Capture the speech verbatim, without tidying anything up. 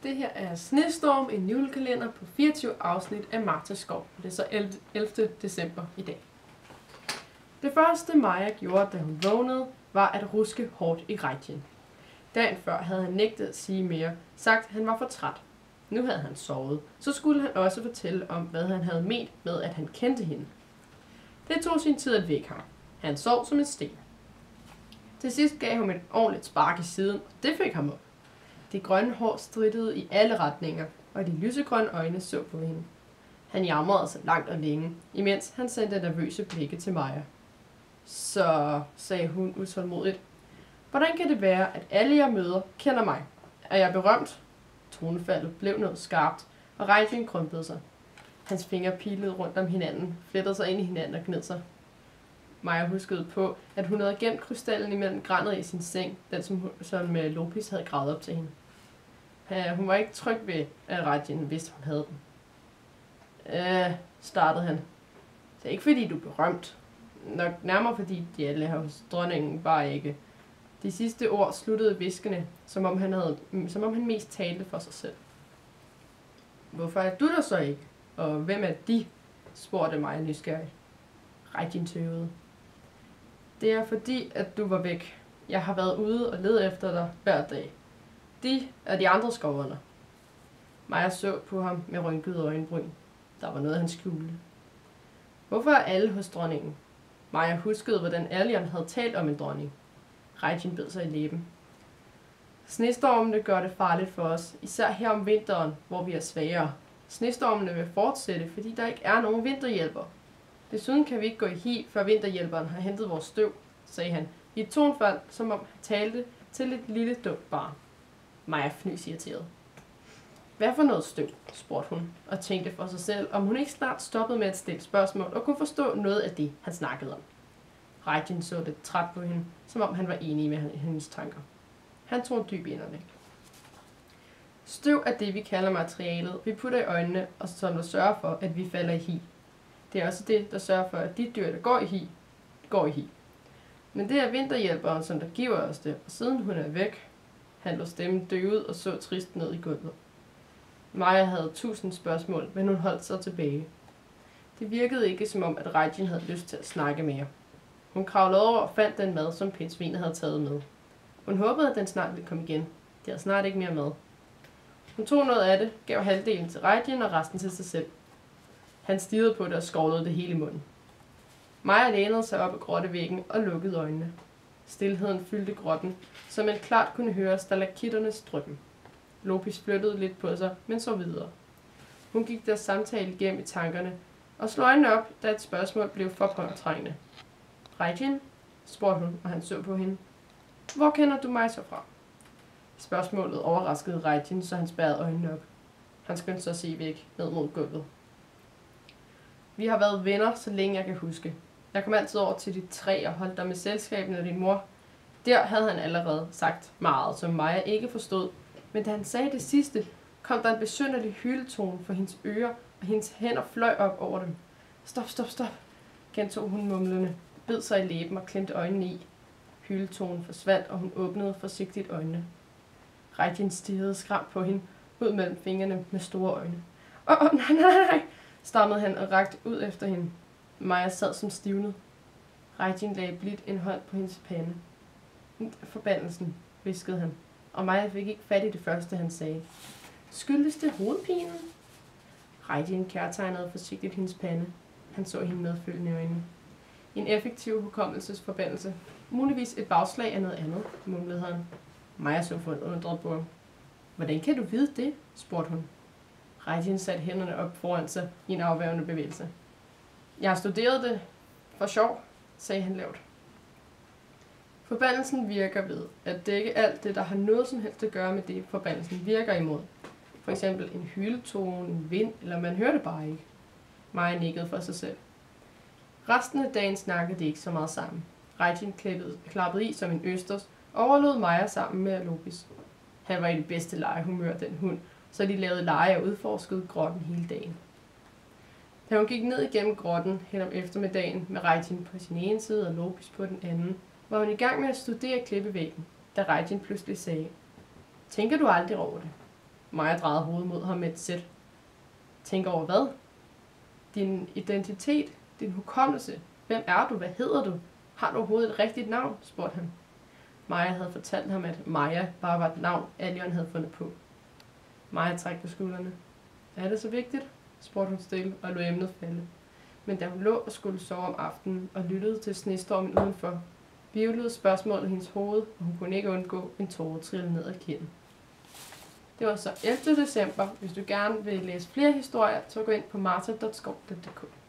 Det her er Snestorm, en julekalender på fireogtyve afsnit af Martas Skov. Det er så ellevte december i dag. Det første Maja gjorde, da hun vågnede, var at ruske hårdt i Reitjen. Dagen før havde han nægtet at sige mere, sagt at han var for træt. Nu havde han sovet, så skulle han også fortælle om, hvad han havde ment med, at han kendte hende. Det tog sin tid at vække ham. Han sov som en sten. Til sidst gav hun et ordentligt spark i siden, og det fik ham op. Det grønne hår strittede i alle retninger, og de lysegrønne øjne så på hende. Han jamrede sig langt og længe, imens han sendte nervøse blikke til Maja. Så, sagde hun utålmodigt. Hvordan kan det være, at alle jeg møder kender mig? Er jeg berømt? Tonefaldet blev noget skarpt, og Reitjen krympede sig. Hans fingre pilede rundt om hinanden, flettede sig ind i hinanden og gned sig. Maja huskede på, at hun havde gemt krystallen imellem granet i sin seng, den som, som Lopis havde gravet op til hende. Ja, hun var ikke tryg ved, at Reitjen vidste, hun havde den. Øh, startede han. Det er ikke fordi, du er berømt. Nok nærmere fordi de alle her hos dronningen bare ikke. De sidste ord sluttede viskende, som om han, havde, som om han mest talte for sig selv. Hvorfor er du der så ikke? Og hvem er de? Spurgte Maja nysgerrig. Reitjen tøvede. Det er fordi, at du var væk. Jeg har været ude og lede efter dig hver dag. De er de andre skoverne. Maja så på ham med rynkede øjenbryn. Der var noget, han skjulte. Hvorfor er alle hos dronningen? Maja huskede, hvordan Erlion havde talt om en dronning. Reitjen bed sig i læben. Snestormene gør det farligt for os, især her om vinteren, hvor vi er svagere. Snestormene vil fortsætte, fordi der ikke er nogen vinterhjælper. Desuden kan vi ikke gå i hi, før vinterhjælperen har hentet vores støv, sagde han, i et tonfald, som om han talte til et lille dumt barn. Maja fnys irriteret. Hvad for noget støv? Spurgte hun, og tænkte for sig selv, om hun ikke snart stoppede med at stille spørgsmål og kunne forstå noget af det, han snakkede om. Reitjen så lidt træt på hende, som om han var enig med hendes tanker. Han tog en dyb indånding. Støv er det, vi kalder materialet, vi putter i øjnene, og som der sørger for, at vi falder i hi. Det er også det, der sørger for, at de dyr, der går i hi, går i hi. Men det er vinterhjælperen, som der giver os det, og siden hun er væk, han lå stemmen døvet og så trist ned i gulvet. Maja havde tusind spørgsmål, men hun holdt sig tilbage. Det virkede ikke som om, at Reitjen havde lyst til at snakke mere. Hun kravlede over og fandt den mad, som pindsvinet havde taget med. Hun håbede, at den snart ville komme igen. De havde snart ikke mere mad. Hun tog noget af det, gav halvdelen til Reitjen og resten til sig selv. Han stirrede på det og skovlede det hele i munden. Maja lænede sig op ad grottevæggen og lukkede øjnene. Stilheden fyldte grotten, så man klart kunne høre stalakitternes dryppen. Lopis flyttede lidt på sig, men så videre. Hun gik deres samtale igennem i tankerne, og slog øjnene op, da et spørgsmål blev for påtrængende. Reitjen? Spurgte hun, og han så på hende. Hvor kender du mig så fra? Spørgsmålet overraskede Reitjen, så han spærrede øjnene op. Han skyndte sig at se væk ned mod gulvet. Vi har været venner, så længe jeg kan huske. Jeg kom altid over til dit træ og holdt dig med selskabet af din mor. Der havde han allerede sagt meget, som Maja ikke forstod, men da han sagde det sidste, kom der en besynderlig hyletone for hendes ører, og hendes hænder fløj op over dem. Stop, stop, stop, gentog hun mumlende, bed sig i læben og klemte øjnene i. Hyletonen forsvandt, og hun åbnede forsigtigt øjnene. Reitjen stirrede skræmt på hende, ud mellem fingrene med store øjne. Åh, oh, nej, nej, nej, stammede han og rakte ud efter hende. Maja sad som stivnet. Reitjen lagde blidt en hånd på hendes pande. Forbandelsen, viskede han, og Maja fik ikke fat i det første, han sagde. Skyldes det hovedpinen? Reitjen kærtegnede forsigtigt hendes pande. Han så hende medfølgende i øjnene. En effektiv hukommelsesforbandelse. Muligvis et bagslag af noget andet, mumlede han. Maja så forundret på ham. Hvordan kan du vide det? Spurgte hun. Reitjen satte hænderne op foran sig i en afværgende bevægelse. Jeg har studeret det for sjov, sagde han lavt. Forbandelsen virker ved at dække alt det, der har noget som helst at gøre med det, forbandelsen virker imod. For eksempel en hyletone, en vind, eller man hører det bare ikke. Maja nikkede for sig selv. Resten af dagen snakkede de ikke så meget sammen. Reitjen klappede i som en østers, og overlod Maja sammen med Lopis. Han var i det bedste legehumør, den hund, så de lavede lege og udforskede grotten hele dagen. Da hun gik ned igennem grotten hen om eftermiddagen med Reitjen på sin ene side og Lopis på den anden, var hun i gang med at studere klippevæggen, da Reitjen pludselig sagde, tænker du aldrig over det? Maja drejede hovedet mod ham med et sæt. Tænk over hvad? Din identitet, din hukommelse. Hvem er du? Hvad hedder du? Har du overhovedet et rigtigt navn? Spurgte han. Maja havde fortalt ham, at Maja bare var et navn, Allion havde fundet på. Maja trak på skuldrene. Er det så vigtigt? Spurgte hun stille og lod emnet falde. Men da hun lå og skulle sove om aftenen og lyttede til snestormen udenfor, virvlede spørgsmålet i hendes hoved, og hun kunne ikke undgå en tåre trille ned ad kinden. Det var så ellevte december. Hvis du gerne vil læse flere historier, så gå ind på marta punktum skov punktum d k.